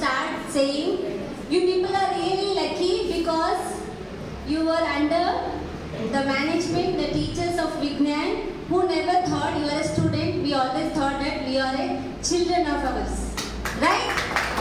start saying, you people are really lucky because you were under the management, the teachers of Vignan, who never thought you are a student. We always thought that we are a children of ours. Right?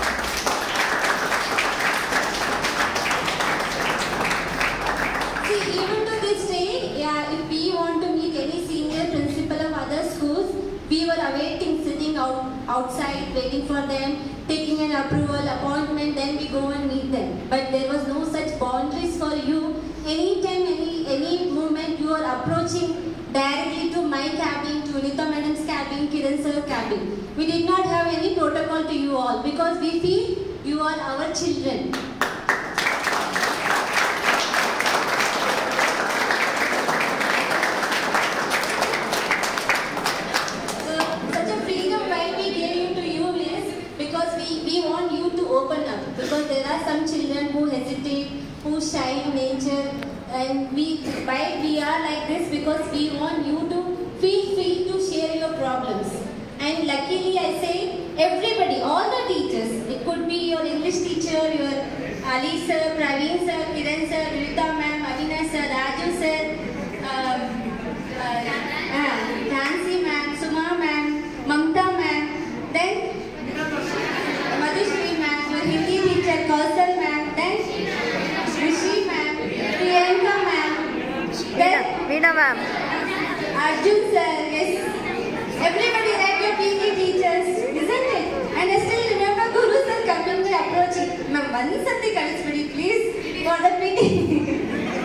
See, even to this day, yeah, if we want to meet any senior principal of other schools, we were awaiting, sitting outside, waiting for them, taking an approval, appointment, then we go and meet them. But there was no such boundaries for you. Anytime, any moment you are approaching directly to my cabin, to Anita Madam's cabin, Kiran Sir's cabin. We did not have any protocol to you all because we feel you are our children. Open up, because there are some children who hesitate, who shy in nature, and why we are like this, because we want you to feel free to share your problems. And luckily I say, everybody, all the teachers, it could be your English teacher, your Ali sir, Praveen sir, Kiran sir, Rita ma'am, Avina sir, Raju sir, Nancy ma'am, Suma ma'am, Mamta ma'am, then Madhushri ma'am, your Hindi teacher, Kausal ma'am, then Rishi ma'am, Priyanka ma'am, then Veena ma'am, Arjun sir, yes, everybody that your PE teachers, isn't it? And I still remember Guru sir coming to approaching, ma'am, one sati kalisbidi please for the PT.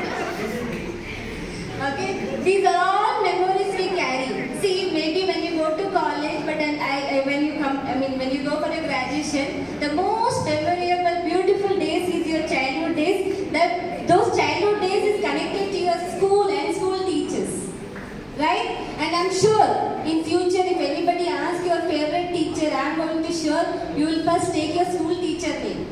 Okay, these are all memories we carry. See, maybe when you go to college, but then when you go for a graduation, the most memorable, beautiful days is your childhood days. Those childhood days is connected to your school and school teachers, right? And I'm sure in future, if anybody asks your favorite teacher, I'm going to sure you will first take your school teacher name.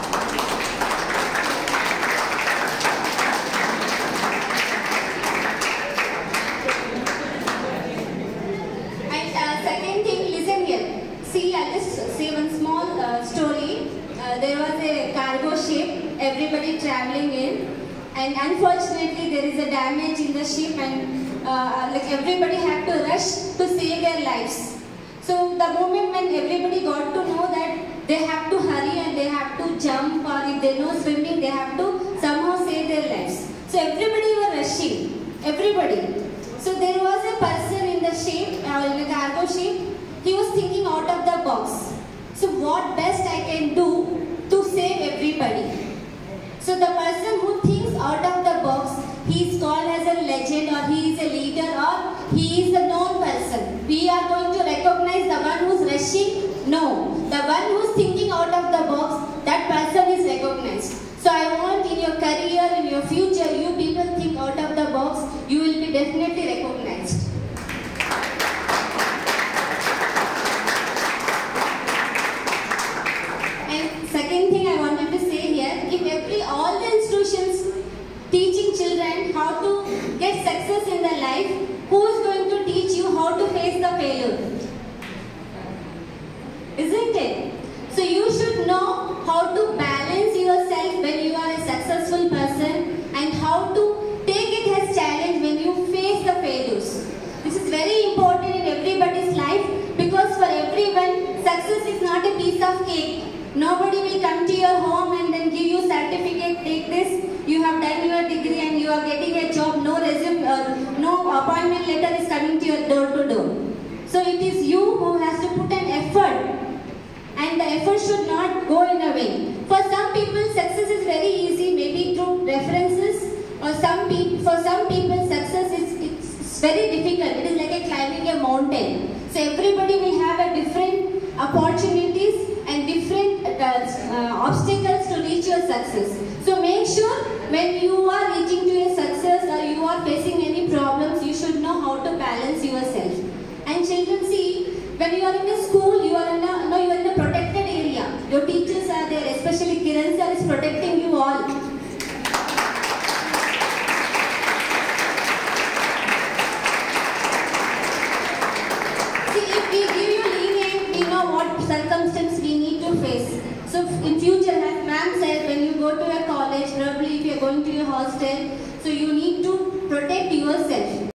See, I'll just say one small story. There was a cargo ship, everybody traveling in, and unfortunately there is a damage in the ship, and everybody had to rush to save their lives. So the moment when everybody got to know that they have to hurry and they have to jump, or if they know swimming, they have to somehow save their lives. So everybody were rushing, everybody. So there was a person in the ship, in the cargo ship. He was thinking out of the box. So what best I can do to save everybody? So the person who thinks out of the box, he is called as a legend, or he is a leader, or he is a known person. We are going to recognize the one who is rushing? No. The one who is thinking out of the box, that person is recognized. So I want in your career, in your future, you people think out of the box, you will be definitely recognized. Second thing I wanted to say here, if all the institutions teaching children how to get success in their life, who is going to teach you how to face the failure? Isn't it? So you should know how to balance yourself when you are a successful person, and how to take it as challenge when you face the failures. This is very important in everybody's life, because for everyone, success is not a piece of cake. Nobody will come to your home and then give you certificate, take this, you have done your degree and you are getting a job, no resume, no appointment letter is coming to your door to door. So it is you who has to put an effort, and the effort should not go in a vain. For some people, success is very easy, maybe through references, or for some people, success is very difficult. It is like climbing a mountain. So everybody will have a different opportunities and different obstacles to reach your success. So make sure when you are reaching to your success, or you are facing any problems, you should know how to balance yourself. And children, see, when you are in a school, you are in a protected area. Your teachers are there, especially Kiran sir is protecting you all. See, if we give you lenient, we know what circumstance we need to face. So in future, as ma'am said, when you go to your college, probably if you are going to your hostel, so you need to protect yourself.